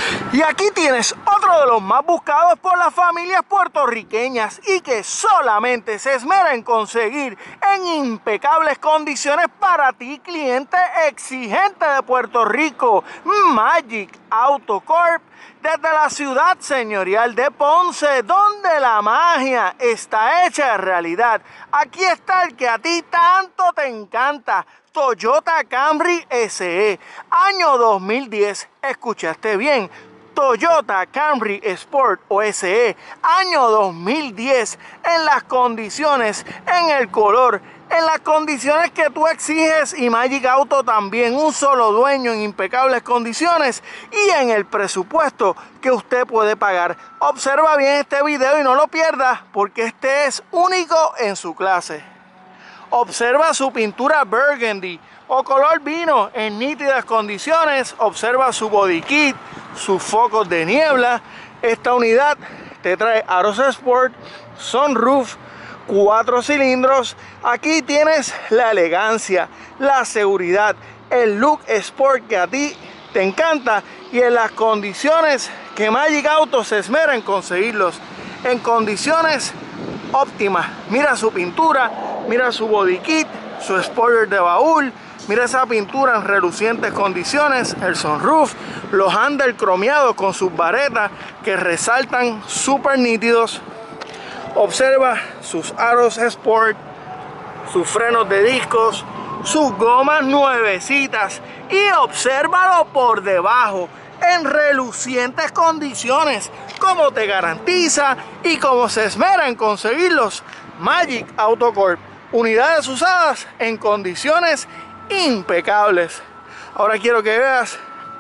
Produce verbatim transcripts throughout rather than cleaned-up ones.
Y aquí tienes otro de los más buscados por las familias puertorriqueñas y que solamente se esmera en conseguir en impecables condiciones para ti, cliente exigente de Puerto Rico. Magic Auto Corp, desde la ciudad señorial de Ponce, donde la magia está hecha realidad. Aquí está el que a ti tanto te encanta, Toyota Camry S E, año dos mil diez, escuchaste bien, Toyota Camry Sport o S E, año dos mil diez, en las condiciones, en el color, en las condiciones que tú exiges, y Magic Auto también, un solo dueño en impecables condiciones y en el presupuesto que usted puede pagar. Observa bien este video y no lo pierdas porque este es único en su clase. Observa su pintura burgundy o color vino en nítidas condiciones. Observa su body kit, sus focos de niebla. Esta unidad te trae aros sport, sunroof, cuatro cilindros. Aquí tienes la elegancia, la seguridad, el look sport que a ti te encanta y en las condiciones que Magic Auto se esmera en conseguirlos, en condiciones óptimas. Mira su pintura, mira su body kit, su spoiler de baúl, mira esa pintura en relucientes condiciones, el sunroof, los handles cromeados con sus varetas que resaltan súper nítidos. Observa sus aros sport, sus frenos de discos, sus gomas nuevecitas y obsérvalo por debajo en relucientes condiciones, como te garantiza y como se esmera en conseguirlos Magic Auto Corp. Unidades usadas en condiciones impecables. Ahora quiero que veas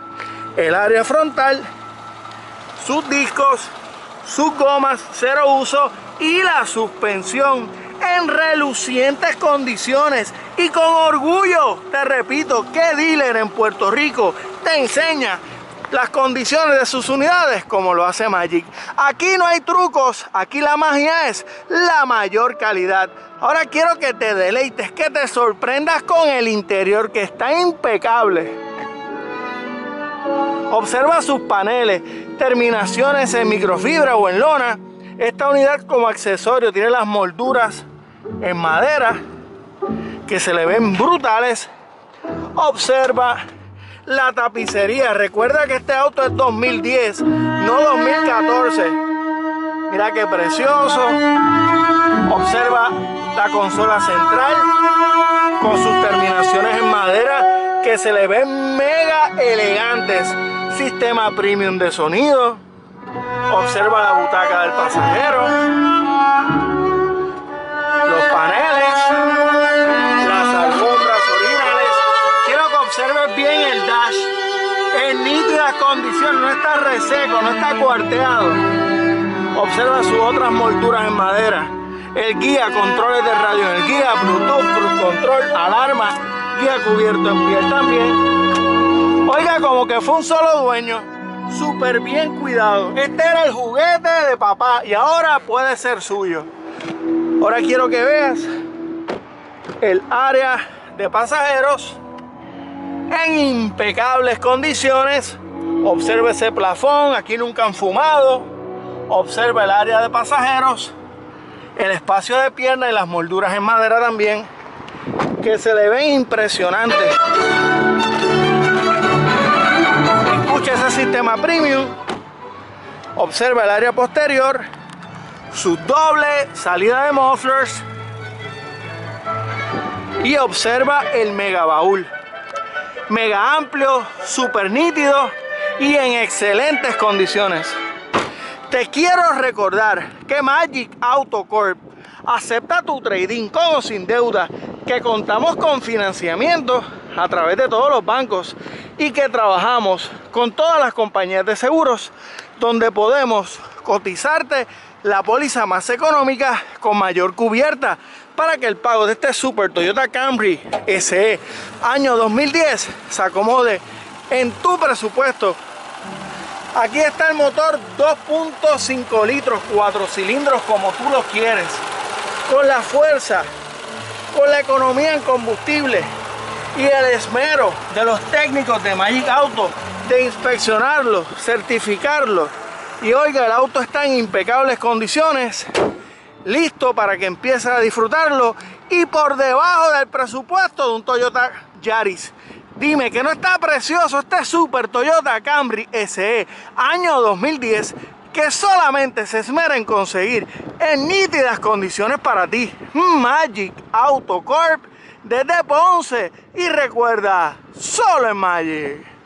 el área frontal, sus discos, sus gomas cero uso y la suspensión en relucientes condiciones. Y con orgullo te repito que dealer en Puerto Rico te enseña las condiciones de sus unidades como lo hace Magic. Aquí no hay trucos, aquí la magia es la mayor calidad. Ahora quiero que te deleites, que te sorprendas con el interior que está impecable. Observa sus paneles, terminaciones en microfibra o en lona. Esta unidad como accesorio tiene las molduras en madera que se le ven brutales. Observa la tapicería. Recuerda que este auto es dos mil diez, no dos mil catorce. Mira qué precioso. Observa la consola central con sus terminaciones en madera que se le ven mega elegantes. Sistema premium de sonido. Observa la butaca del pasajero, los paneles, las alfombras originales. Quiero que observes bien el dash en nítidas condiciones, no está reseco, no está cuarteado. Observa sus otras molduras en madera, el guía, controles de radio en el guía, Bluetooth, cruise control, alarma, guía cubierto en piel también. Oiga, como que fue un solo dueño, súper bien cuidado. Este era el juguete de papá y ahora puede ser suyo. Ahora quiero que veas el área de pasajeros en impecables condiciones. Observa ese plafón, aquí nunca han fumado. Observa el área de pasajeros, el espacio de pierna y las molduras en madera también, que se le ven impresionantes. Escucha ese sistema premium. Observa el área posterior, su doble salida de mufflers y observa el mega baúl, mega amplio, súper nítido y en excelentes condiciones. Te quiero recordar que Magic Auto Corp acepta tu trading con o sin deuda, que contamos con financiamiento a través de todos los bancos y que trabajamos con todas las compañías de seguros, donde podemos cotizarte la póliza más económica con mayor cubierta para que el pago de este Super Toyota Camry S E año dos mil diez se acomode en tu presupuesto. Aquí está el motor dos punto cinco litros, cuatro cilindros como tú lo quieres, con la fuerza, con la economía en combustible y el esmero de los técnicos de Magic Auto, de inspeccionarlo, certificarlo. Y oiga, el auto está en impecables condiciones, listo para que empiece a disfrutarlo y por debajo del presupuesto de un Toyota Yaris. Dime que no está precioso este Super Toyota Camry S E año dos mil diez, que solamente se esmera en conseguir en nítidas condiciones para ti. Magic Auto Corp desde Ponce, y recuerda, solo en Magic.